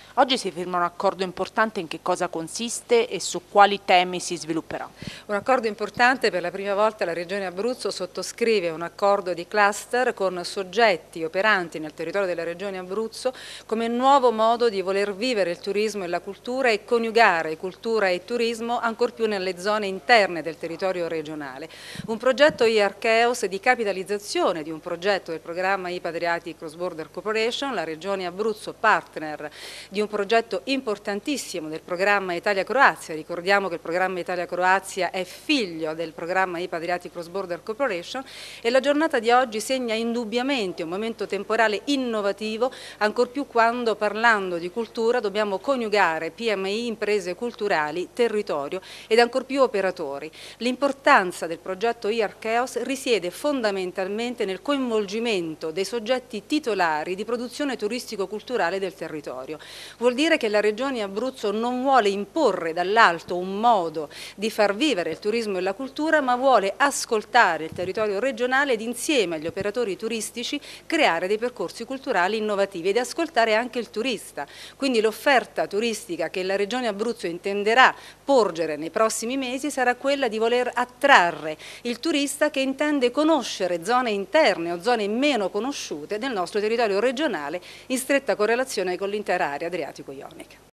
Oggi si firma un accordo importante. In che cosa consiste e su quali temi si svilupperà? Un accordo importante: per la prima volta la Regione Abruzzo sottoscrive un accordo di cluster con soggetti operanti nel territorio della Regione Abruzzo come nuovo modo di voler vivere il turismo e la cultura e coniugare cultura e turismo ancor più nelle zone interne del territorio regionale. Un progetto IARCHEOS di capitalizzazione di un progetto del programma IPA Adriatic Cross Border Cooperation, la Regione Abruzzo partner di un progetto importantissimo del programma Italia-Croazia. Ricordiamo che il programma Italia-Croazia è figlio del programma IPA Adriatic Cross Border Cooperation, e la giornata di oggi segna indubbiamente un momento temporale innovativo, ancor più quando, parlando di cultura, dobbiamo coniugare PMI, imprese culturali, territorio ed ancor più operatori. L'importanza del progetto IARCHEOS risiede fondamentalmente nel coinvolgimento dei soggetti titolari di produzione turistico-culturale del territorio. Vuol dire che la Regione Abruzzo non vuole imporre dall'alto un modo di far vivere il turismo e la cultura, ma vuole ascoltare il territorio regionale ed insieme agli operatori turistici creare dei percorsi culturali innovativi ed ascoltare anche il turista. Quindi l'offerta turistica che la Regione Abruzzo intenderà porgere nei prossimi mesi sarà quella di voler attrarre il turista che intende conoscere zone interne o zone meno conosciute del nostro territorio regionale in stretta correlazione con l'intera area adriatico-ionica.